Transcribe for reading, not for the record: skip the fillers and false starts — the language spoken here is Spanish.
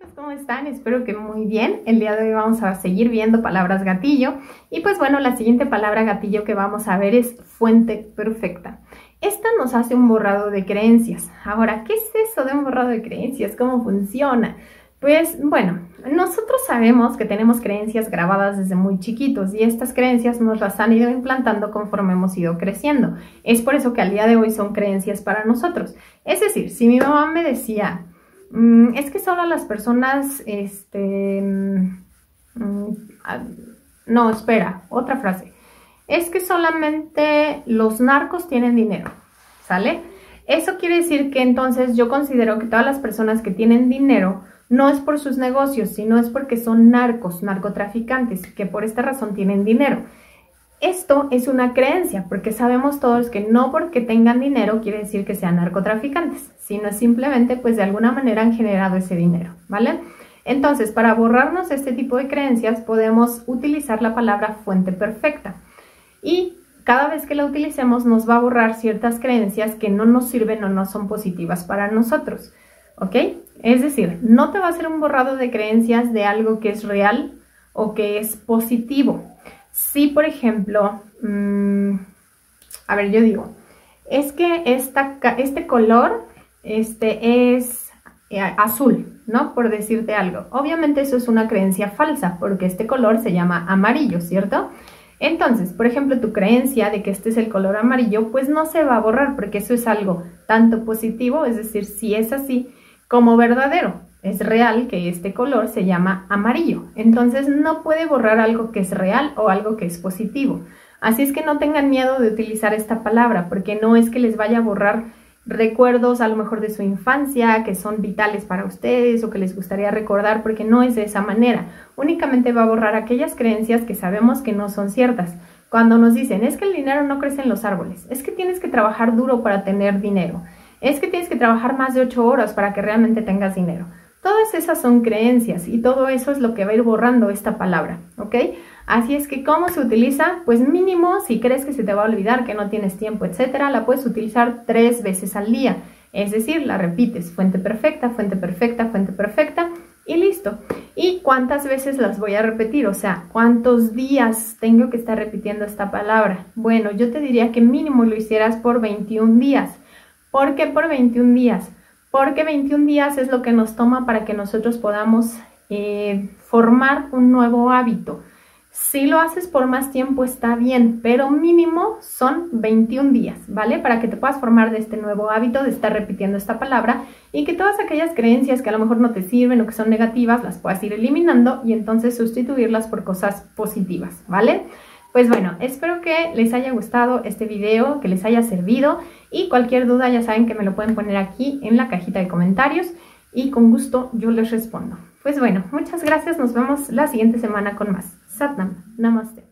¿Cómo están? Espero que muy bien. El día de hoy vamos a seguir viendo palabras gatillo. Y pues bueno, la siguiente palabra gatillo que vamos a ver es fuente perfecta. Esta nos hace un borrado de creencias. Ahora, ¿qué es eso de un borrado de creencias? ¿Cómo funciona? Pues bueno, nosotros sabemos que tenemos creencias grabadas desde muy chiquitos y estas creencias nos las han ido implantando conforme hemos ido creciendo. Es por eso que al día de hoy son creencias para nosotros. Es decir, si mi mamá me decía... es que solo las personas, no, espera, otra frase. Es que solamente los narcos tienen dinero, ¿sale? Eso quiere decir que entonces yo considero que todas las personas que tienen dinero no es por sus negocios, sino es porque son narcotraficantes, que por esta razón tienen dinero. Esto es una creencia, porque sabemos todos que no porque tengan dinero quiere decir que sean narcotraficantes, sino simplemente pues de alguna manera han generado ese dinero, ¿vale? Entonces, para borrarnos este tipo de creencias podemos utilizar la palabra fuente perfecta y cada vez que la utilicemos nos va a borrar ciertas creencias que no nos sirven o no son positivas para nosotros, ¿ok? Es decir, no te va a hacer un borrado de creencias de algo que es real o que es positivo. Si, por ejemplo, a ver, yo digo, es que este color es azul, ¿no? Por decirte algo. Obviamente eso es una creencia falsa, porque este color se llama amarillo, ¿cierto? Entonces, por ejemplo, tu creencia de que este es el color amarillo, pues no se va a borrar, porque eso es algo tanto positivo, es decir, si es así, como verdadero. Es real que este color se llama amarillo. Entonces no puede borrar algo que es real o algo que es positivo. Así es que no tengan miedo de utilizar esta palabra, porque no es que les vaya a borrar recuerdos a lo mejor de su infancia, que son vitales para ustedes o que les gustaría recordar, porque no es de esa manera. Únicamente va a borrar aquellas creencias que sabemos que no son ciertas. Cuando nos dicen, es que el dinero no crece en los árboles, es que tienes que trabajar duro para tener dinero, es que tienes que trabajar más de 8 horas para que realmente tengas dinero. Todas esas son creencias y todo eso es lo que va a ir borrando esta palabra, ¿ok? Así es que, ¿cómo se utiliza? Pues mínimo, si crees que se te va a olvidar, que no tienes tiempo, etcétera, la puedes utilizar 3 veces al día. Es decir, la repites, fuente perfecta, fuente perfecta, fuente perfecta y listo. ¿Y cuántas veces las voy a repetir? O sea, ¿cuántos días tengo que estar repitiendo esta palabra? Bueno, yo te diría que mínimo lo hicieras por 21 días. ¿Por qué por 21 días? Porque 21 días es lo que nos toma para que nosotros podamos formar un nuevo hábito. Si lo haces por más tiempo está bien, pero mínimo son 21 días, ¿vale? Para que te puedas formar de este nuevo hábito de estar repitiendo esta palabra y que todas aquellas creencias que a lo mejor no te sirven o que son negativas las puedas ir eliminando y entonces sustituirlas por cosas positivas, ¿vale? Pues bueno, espero que les haya gustado este video, que les haya servido y cualquier duda ya saben que me lo pueden poner aquí en la cajita de comentarios y con gusto yo les respondo. Pues bueno, muchas gracias, nos vemos la siguiente semana con más. Satnam, Namaste.